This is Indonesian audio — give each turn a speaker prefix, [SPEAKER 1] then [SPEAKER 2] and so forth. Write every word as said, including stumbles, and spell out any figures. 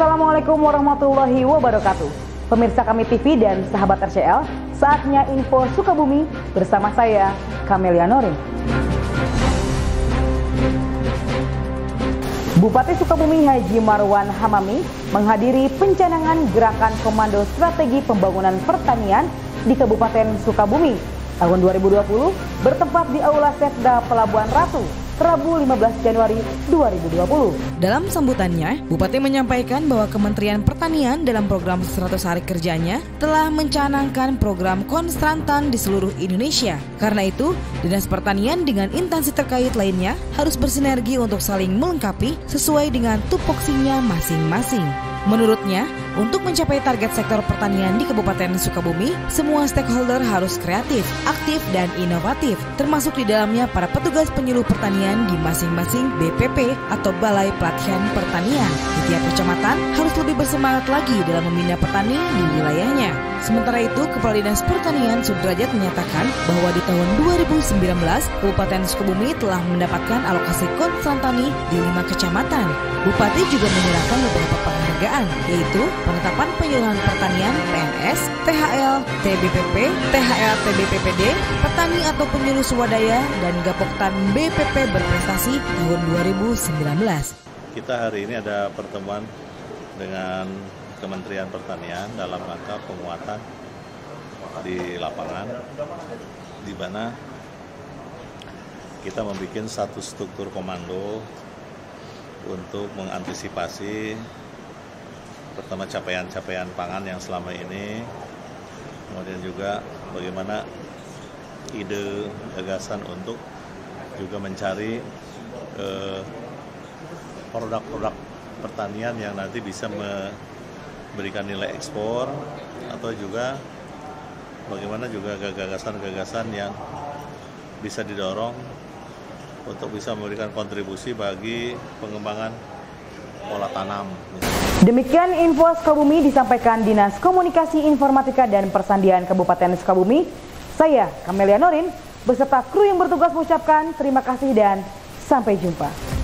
[SPEAKER 1] Assalamualaikum warahmatullahi wabarakatuh. Pemirsa Kami T V dan sahabat R C L, saatnya info Sukabumi bersama saya, Camelia Norin. Bupati Sukabumi Haji Marwan Hamami menghadiri pencanangan Gerakan Komando Strategi Pembangunan Pertanian di Kabupaten Sukabumi tahun dua ribu dua puluh bertempat di Aula Setda Pelabuhan Ratu, Rabu lima belas Januari dua ribu dua puluh.
[SPEAKER 2] Dalam sambutannya, Bupati menyampaikan bahwa Kementerian Pertanian dalam program seratus hari kerjanya telah mencanangkan program konstantan di seluruh Indonesia. Karena itu, Dinas Pertanian dengan instansi terkait lainnya harus bersinergi untuk saling melengkapi sesuai dengan tupoksinya masing-masing. Menurutnya, untuk mencapai target sektor pertanian di Kabupaten Sukabumi, semua stakeholder harus kreatif, aktif, dan inovatif, termasuk di dalamnya para petugas penyuluh pertanian di masing-masing B P P atau Balai Pelatihan Pertanian. Di tiap kecamatan harus lebih bersemangat lagi dalam membina petani di wilayahnya. Sementara itu, Kepala Dinas Pertanian Sudrajat menyatakan bahwa di tahun dua ribu sembilan belas, Kabupaten Sukabumi telah mendapatkan alokasi konsultani di lima kecamatan. Bupati juga menyerahkan beberapa penghargaan, yaitu penetapan penyuluhan pertanian P N S, T H L, T B P P, T H L T B P P D, petani atau penyuluh swadaya, dan Gapoktan B P P berprestasi tahun dua ribu sembilan belas.
[SPEAKER 3] Kita hari ini ada pertemuan dengan Kementerian Pertanian dalam rangka penguatan di lapangan, di mana kita membuat satu struktur komando untuk mengantisipasi pertama capaian-capaian pangan yang selama ini, kemudian juga bagaimana ide gagasan untuk juga mencari eh, produk-produk pertanian yang nanti bisa memberikan nilai ekspor, atau juga bagaimana juga gagasan-gagasan yang bisa didorong untuk bisa memberikan kontribusi bagi pengembangan pola tanam.
[SPEAKER 1] Demikian info Sukabumi disampaikan Dinas Komunikasi Informatika dan Persandian Kabupaten Sukabumi. Saya, Camelia Norin, beserta kru yang bertugas mengucapkan terima kasih dan sampai jumpa.